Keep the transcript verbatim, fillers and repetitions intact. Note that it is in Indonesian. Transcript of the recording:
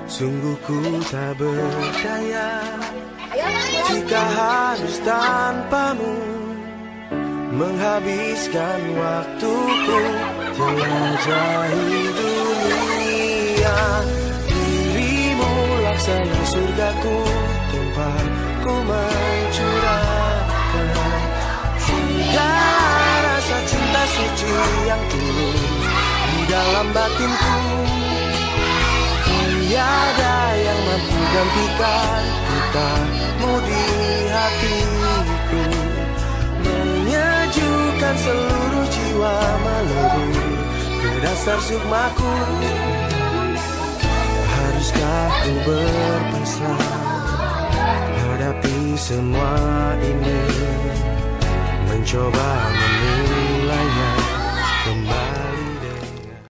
Sungguh ku tak berdaya jika harus tanpamu menghabiskan waktuku jelajahi dunia. Dirimu laksana surgaku, tempat ku mencurahkan segala rasa cinta suci yang tulus di dalam batinku. Tiada yang mampu gantikan cintamu di hatiku, menyejukkan seluruh jiwa, melebur ke dasar sukmaku. Haruskah ku berpasrah hadapi semua ini, mencoba memulainya